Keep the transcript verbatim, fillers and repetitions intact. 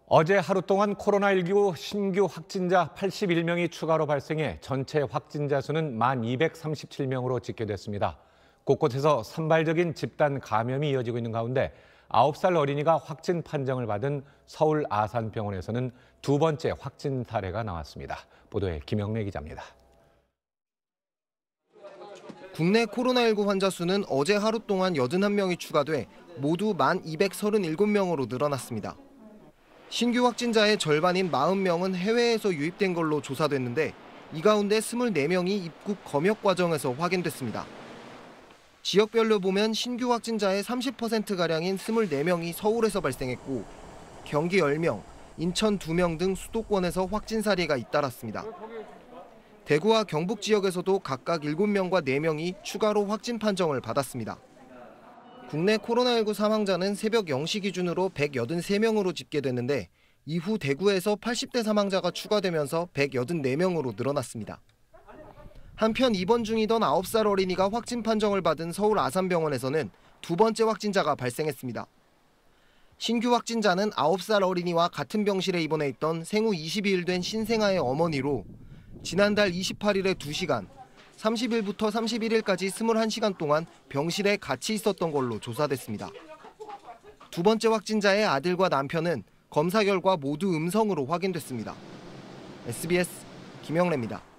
어제 하루 동안 코로나십구 신규 확진자 팔십일 명이 추가로 발생해 전체 확진자 수는 만 이백삼십칠 명으로 집계됐습니다. 곳곳에서 산발적인 집단 감염이 이어지고 있는 가운데 아홉 살 어린이가 확진 판정을 받은 서울 아산병원에서는 두 번째 확진 사례가 나왔습니다. 보도에 김영래 기자입니다. 국내 코로나십구 환자 수는 어제 하루 동안 여든한 명이 추가돼 모두 만 이백삼십칠 명으로 늘어났습니다. 신규 확진자의 절반인 사십 명은 해외에서 유입된 걸로 조사됐는데 이 가운데 이십사 명이 입국 검역 과정에서 확인됐습니다. 지역별로 보면 신규 확진자의 삼십 퍼센트가량인 이십사 명이 서울에서 발생했고 경기 십 명, 인천 두 명 등 수도권에서 확진 사례가 잇따랐습니다. 대구와 경북 지역에서도 각각 일곱 명과 네 명이 추가로 확진 판정을 받았습니다. 국내 코로나십구 사망자는 새벽 영 시 기준으로 백팔십삼 명으로 집계됐는데 이후 대구에서 팔십 대 사망자가 추가되면서 백팔십사 명으로 늘어났습니다. 한편 입원 중이던 아홉 살 어린이가 확진 판정을 받은 서울 아산병원에서는 두 번째 확진자가 발생했습니다. 신규 확진자는 아홉 살 어린이와 같은 병실에 입원해 있던 생후 이십이 일 된 신생아의 어머니로 지난달 이십팔 일에 두 시간, 삼십 일부터 삼십일 일까지 이십일 시간 동안 병실에 같이 있었던 걸로 조사됐습니다. 두 번째 확진자의 아들과 남편은 검사 결과 모두 음성으로 확인됐습니다. 에스비에스 김영래입니다.